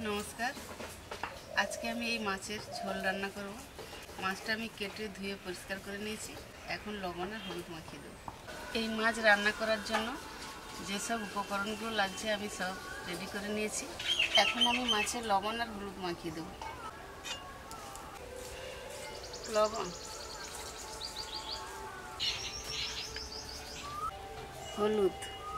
नमस्कार आज के आमी माछेर झोल रान्ना करब। माछटा आमी केटे धुए परिष्कार करे निয়েছি। এখন লবণ আর হলুদ মাখিয়ে দেব। এই মাছ রান্না করার জন্য যে সব উপকরণগুলো লাগছে আমি সব রেডি করে নিয়েছি। এখন আমি মাছে লবণ আর হলুদ মাখিয়ে দেব। লবণ, হলুদ,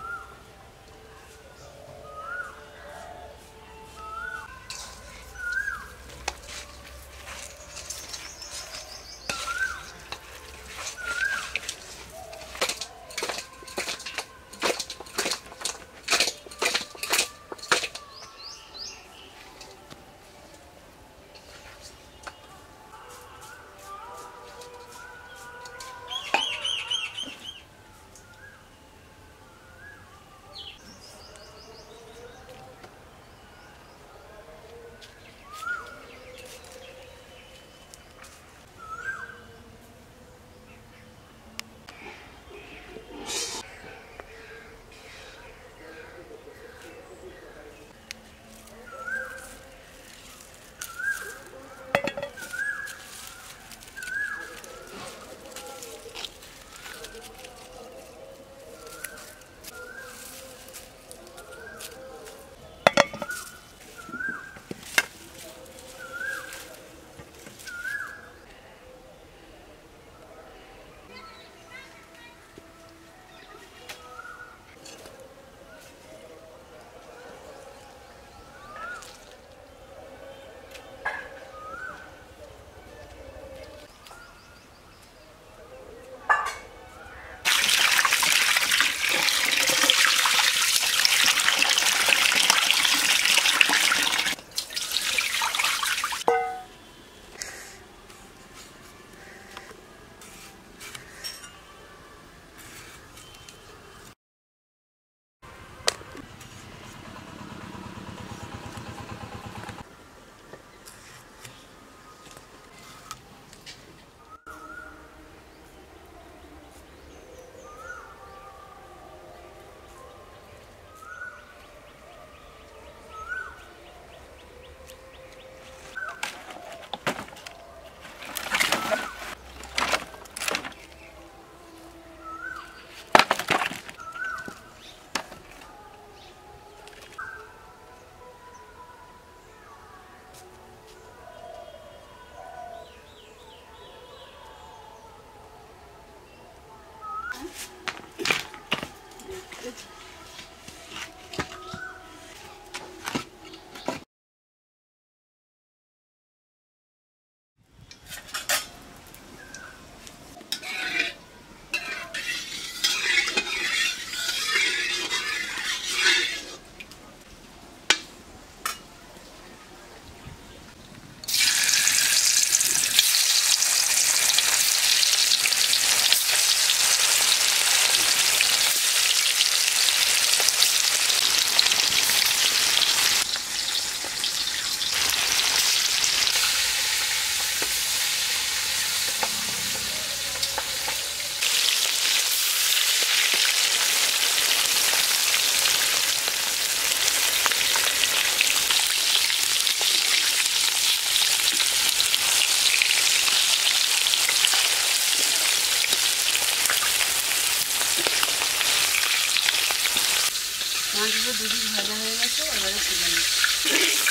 মাছগুলো দুদিন ভাজা হয়ে গেছে, এবারে তুলে নিচ্ছি।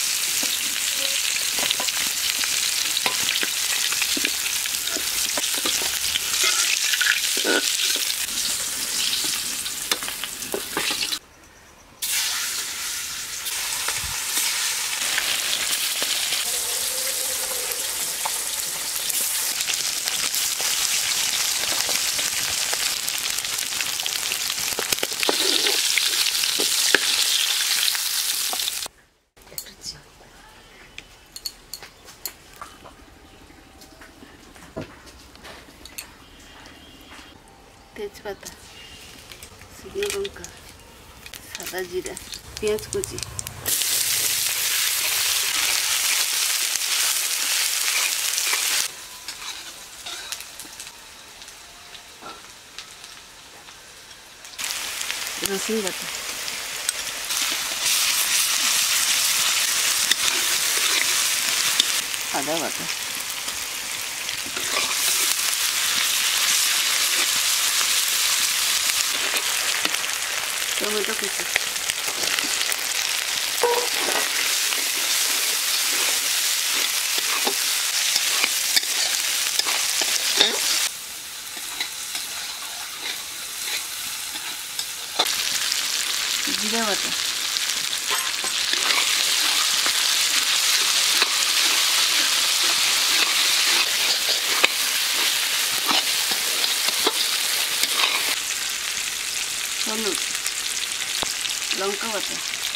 तेजपाता, शुकनो लंका, सादा जीरा, पेঁয়াজ कुचि, रसुन बाटा, আদা বাটা, টমেটো কুচি, জিরা বাটা, হলুদ, লঙ্কা বাটা,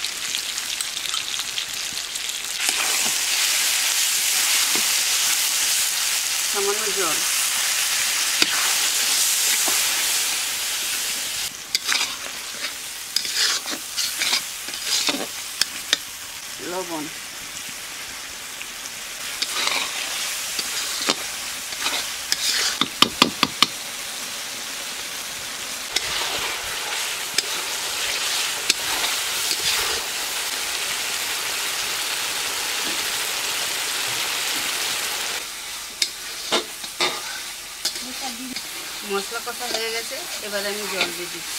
সামান্য জল, লবণ, মশলা কষা হয়ে গেছে। এবারে আমি জল দিয়ে দিচ্ছি।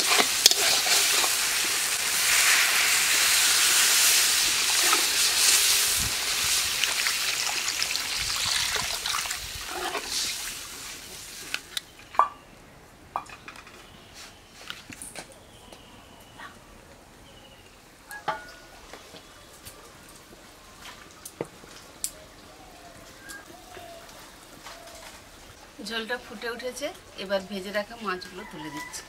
ঝোলটা ফুটে উঠেছে, এবার ভেজে রাখা মাছগুলো তুলে দিচ্ছি।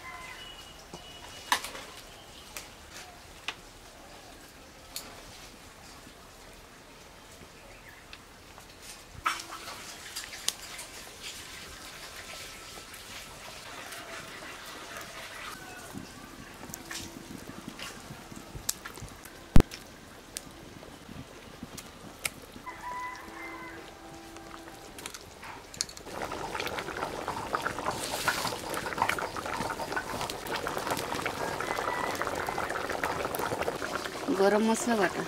গরম মশলা বাটা,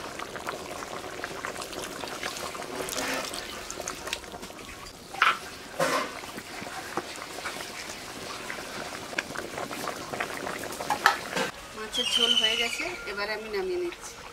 মাছের ঝোল হয়ে গেছে, এবারে আমি নামিয়ে নিচ্ছি।